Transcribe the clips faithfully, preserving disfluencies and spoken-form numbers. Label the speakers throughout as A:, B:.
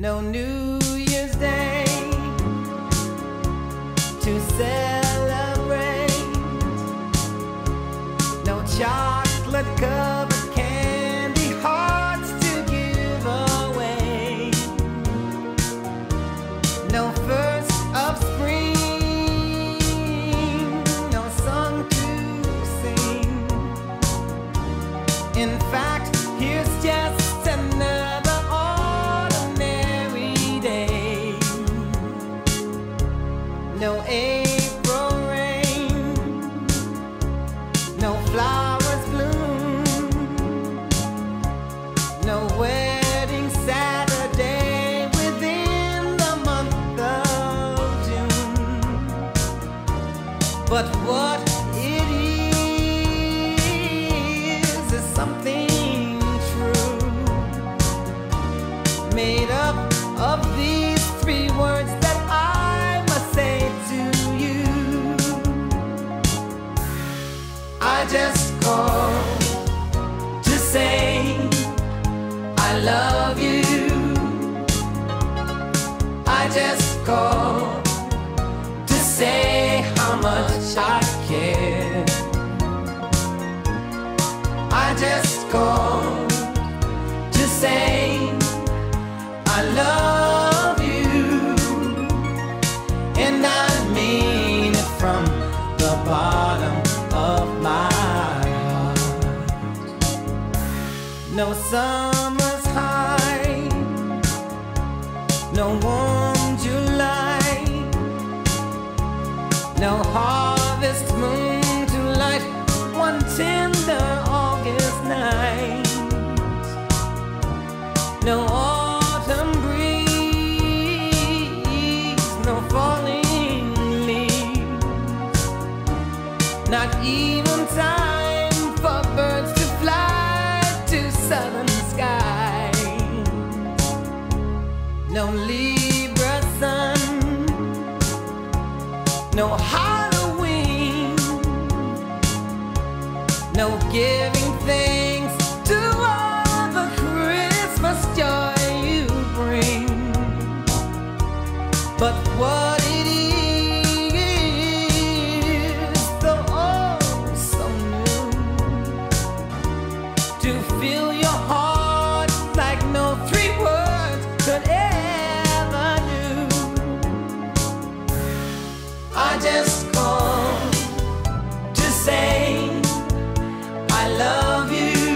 A: No New Year's Day to celebrate, no chocolate covered candy hearts to give away, no first of spring, no song to sing. In fact, here's just another ordinary day. No April rain, no flowers bloom, no wedding Saturday within the month of June. But what it is is something true, made up of these three words that I must say to you. I just called to say I love you. I just called to say how much I care. I just called to say I love you, and I mean it from the bottom of my heart. No summer's high, no warm July, no harvest moon to light one tender August night, no autumn breeze, no falling leaves, not even time for birds to fly to southern skies, no Libra sun, no Halloween, no giving thanks to all the Christmas joy you bring. But what it is, though oh so new, to fill your heart like no three words could ever do. I just called to say I love you.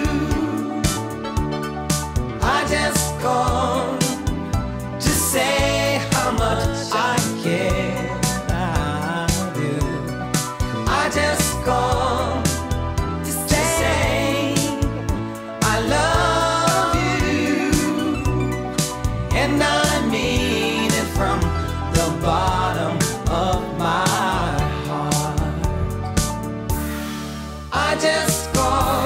A: I just called to say how much I care. I do. I just called to say I love you, and I mean it from the bottom of my heart. I just called